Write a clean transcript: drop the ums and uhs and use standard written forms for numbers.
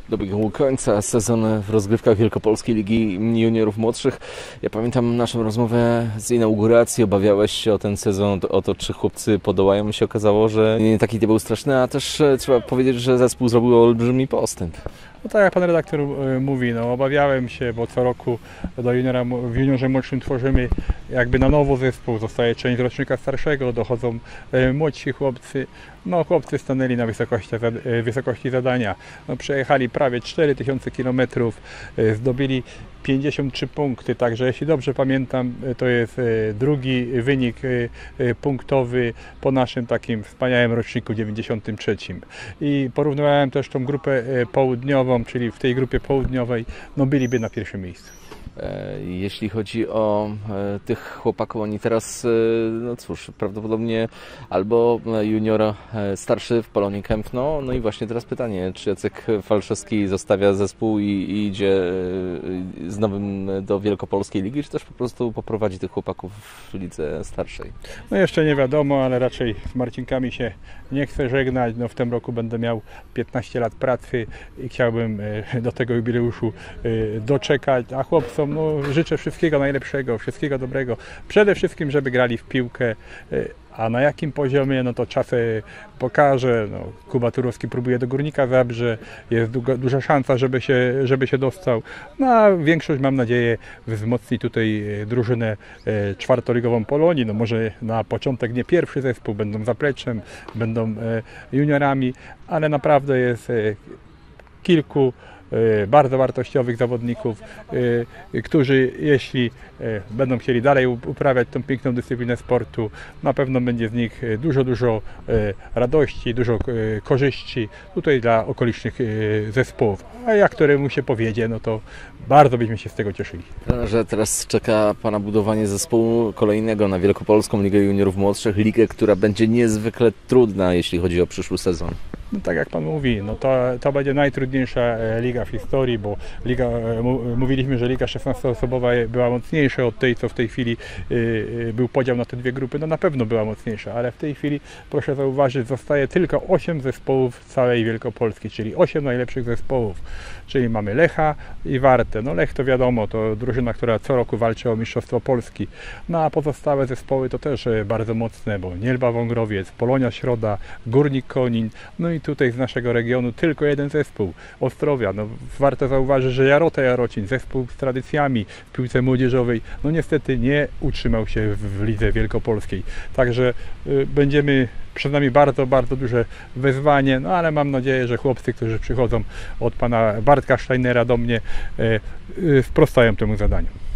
Dobiegł końca sezon w rozgrywkach Wielkopolskiej Ligi Juniorów Młodszych. Ja pamiętam naszą rozmowę z inauguracji. Obawiałeś się o ten sezon, o to, czy chłopcy podołają. się okazało, że nie taki nie był straszny, a też trzeba powiedzieć, że zespół zrobił olbrzymi postęp. No tak jak pan redaktor mówi, no obawiałem się, bo co roku w juniorze młodszym tworzymy jakby na nowo zespół, zostaje część z rocznika starszego, dochodzą młodsi chłopcy. No chłopcy stanęli na wysokości zadania. No, przejechali prawie 4000 km, zdobyli 53 punkty, także jeśli dobrze pamiętam, to jest drugi wynik punktowy po naszym takim wspaniałym roczniku 93. I porównywałem też tą grupę południową, czyli w tej grupie południowej, no byliby na pierwszym miejscu. Jeśli chodzi o tych chłopaków, oni teraz, no cóż, prawdopodobnie albo junior starszy w Polonii Kępno, no i właśnie teraz pytanie, czy Jacek Falszewski zostawia zespół i idzie z nowym do Wielkopolskiej Ligi, czy też po prostu poprowadzi tych chłopaków w lidze starszej? No jeszcze nie wiadomo, ale raczej z Marcinkami się nie chcę żegnać. No w tym roku będę miał 15 lat pracy i chciałbym do tego jubileuszu doczekać, a chłopcom no, życzę wszystkiego najlepszego, wszystkiego dobrego. Przede wszystkim, żeby grali w piłkę, a na jakim poziomie, no to czas pokaże. No, Kuba Turowski próbuje do Górnika Zabrze, jest duża szansa, żeby się dostał. No a większość, mam nadzieję, wzmocni tutaj drużynę czwartoligową Polonii. No może na początek nie pierwszy zespół, będą zapleczem, będą juniorami, ale naprawdę jest kilku bardzo wartościowych zawodników, którzy jeśli będą chcieli dalej uprawiać tą piękną dyscyplinę sportu, na pewno będzie z nich dużo radości, dużo korzyści tutaj dla okolicznych zespołów. A jak któremu się powiedzie, no to bardzo byśmy się z tego cieszyli. Że teraz czeka Pana budowanie zespołu kolejnego na Wielkopolską Ligę Juniorów Młodszych, ligę, która będzie niezwykle trudna, jeśli chodzi o przyszły sezon. No tak jak Pan mówi, no to będzie najtrudniejsza liga w historii, bo mówiliśmy, że liga 16-osobowa była mocniejsza od tej, co w tej chwili był podział na te dwie grupy. No na pewno była mocniejsza, ale w tej chwili, proszę zauważyć, zostaje tylko 8 zespołów w całej Wielkopolski, czyli 8 najlepszych zespołów. Czyli mamy Lecha i Wartę. No Lech to wiadomo, to drużyna, która co roku walczy o Mistrzostwo Polski. No a pozostałe zespoły to też bardzo mocne, bo Nielba Wągrowiec, Polonia Środa, Górnik Konin, no i tutaj z naszego regionu tylko jeden zespół, Ostrowia. No, warto zauważyć, że Jarota Jarocin, zespół z tradycjami w piłce młodzieżowej, no niestety nie utrzymał się w lidze wielkopolskiej. Także będziemy przed nami bardzo duże wyzwanie, no ale mam nadzieję, że chłopcy, którzy przychodzą od pana Bartka Steinera do mnie, sprostają temu zadaniu.